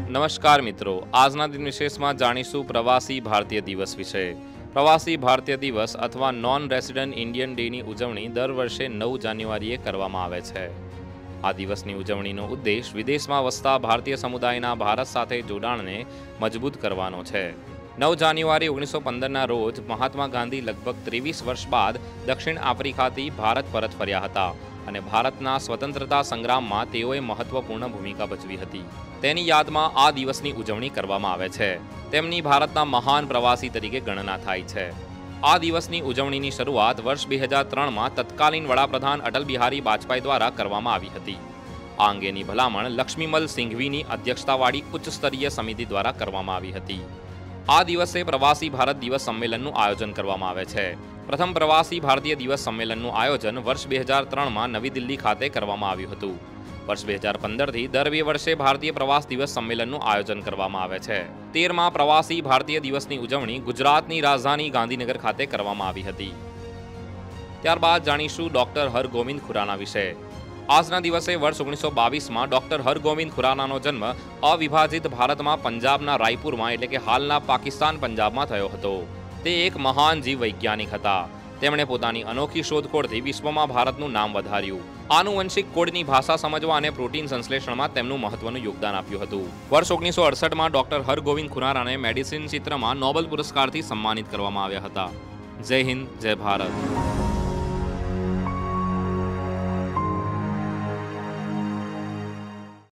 નમસ્કાર મિત્રો, આજના દિન વિશેષમાં જાણીશું પ્રવાસી ભારતીય દિવસ વિશે। પ્રવાસી ભારતીય દિવસ અથવા નોન રેસિડન્ટ ઇન્ડિયન ડેની ઉજવણી દર વર્ષે 9 જાન્યુઆરીએ કરવામાં આવે છે। આ દિવસની ઉજવણીનો ઉદ્દેશ વિદેશમાં વસતા ભારતીય સમુદાયના ભારત સાથે જોડાણને મજબૂત કરવાનો છે। 9 જાન્યુઆરી 1915ના રોજ મહાત્મા ગાંધી લગભગ 23 વર્ષ બાદ દક્ષિણ આફ્રિકાથી ભારત પરત ફર્યા હતા અને ભારતના સ્વતંત્રતા સંગ્રામમાં તેઓએ મહત્વપૂર્ણ ભૂમિકા ભજવી હતી। તેની યાદમાં આ દિવસની ઉજવણી કરવામાં આવે છે। તેમની ભારતના મહાન પ્રવાસી તરીકે ગણના થાય છે। આ દિવસની ઉજવણીની શરૂઆત વર્ષ 2003માં તત્કાલીન વડાપ્રધાન અટલ બિહારી વાજપેયી દ્વારા કરવામાં આવી હતી। આ અંગેની ભલામણ લક્ષ્મીમલ સિંઘવીની અધ્યક્ષતાવાળી ઉચ્ચ સ્તરીય સમિતિ દ્વારા કરવામાં આવી હતી। આ દિવસે પ્રવાસી ભારત દિવસ સંમેલનનું આયોજન કરવામાં આવે છે। પ્રથમ પ્રવાસી ભારતીય દિવસ સંમેલનનું આયોજન વર્ષ 2003માં નવી દિલ્હી ખાતે કરવામાં આવ્યું હતું। વર્ષ 2015થી દર 2 વર્ષે ભારતીય પ્રવાસ દિવસ સંમેલનનું આયોજન કરવામાં આવે છે। 13મા પ્રવાસી ભારતીય દિવસની ઉજવણી ગુજરાતની રાજધાની ગાંધીનગર ખાતે કરવામાં આવી હતી। ત્યારબાદ જાણીશું ડોક્ટર હરગોવિંદ ખુરાના વિશે। આજના દિવસે વર્ષ 1922માં ડોક્ટર હરગોવિંદ ખુરાનાનો જન્મ અવિભાજિત ભારતમાં પંજાબના રાયપુરમાં એટલે કે હાલના પાકિસ્તાન પંજાબમાં થયો હતો। તે એક મહાન જીવ વૈજ્ઞાનિક હતા। તેમણે પોતાની અનોખી શોધખોળથી વિશ્વમાં ભારતનું નામ વધાર્યું। આનુવંશિક કોડની ભાષા સમજવા અને પ્રોટીન સંશ્લેષણમાં તેમનું મહત્વનું યોગદાન આપ્યું હતું। વર્ષ 1968માં ડોક્ટર હરગોવિંદ ખુરાનાને મેડિસિન ક્ષેત્રમાં નોબેલ પુરસ્કારથી સન્માનિત કરવામાં આવ્યા હતા। જય હિન્દ, જય ભારત।